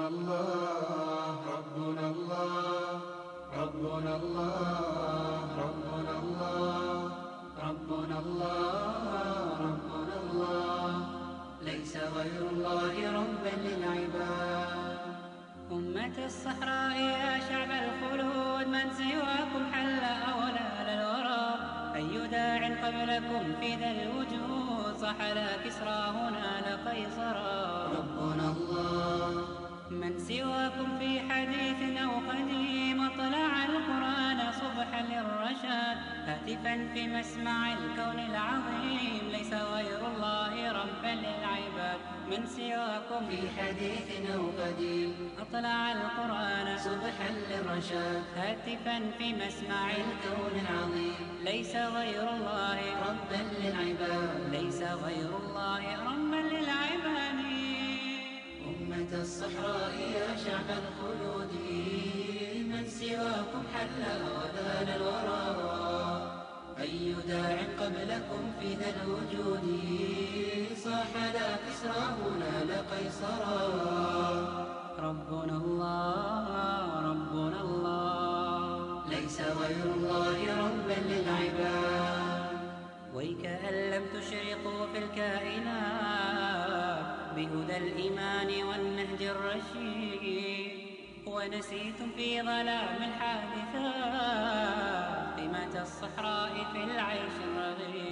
ربنا الله ربنا الله ربنا الله ربنا الله ربنا الله ربنا الله ليس غير الله ربا للعباد. أمة الصحراء يا شعب الخلود من سواكم حل أولى للورى أي داع قبلكم في ذا الوجود صح لا كسرى هنا لقيصرا. ربنا الله من سواكم في حديث أو قديم أطلع القرآن صبحا للرشاد هاتفا في مسمع الكون العظيم ليس غير الله ربا للعباد. من سواكم في حديث أو قديم أطلع القرآن صبحا للرشاد هاتفا في مسمع الكون العظيم ليس غير الله ربا للعباد ليس غير الله ربا للعباد. أمة الصحراء يا شعب الخلود من سواكم حل أوذان الورى أي داع قبلكم في ذا الوجود صاح لا كسرى هنا لقيصرا. ربنا الله ربنا الله ليس غير الله ربا للعباد. ويكأن لم تشرقوا في الكائنات بهدى الإيمان والنهج الرشيد ونسيتم في ظلام الحادثات قيمة الصحراء في العيش الرغيد.